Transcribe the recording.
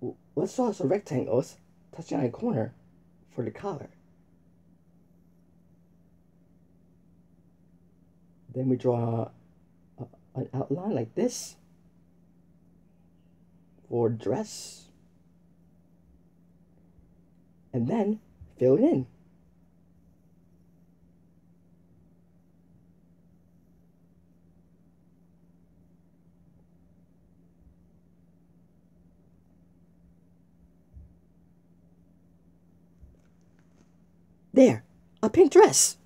let's draw some rectangles touching on a corner for the collar. Then we draw an outline like this for dress, and then fill it in. There, a pink dress.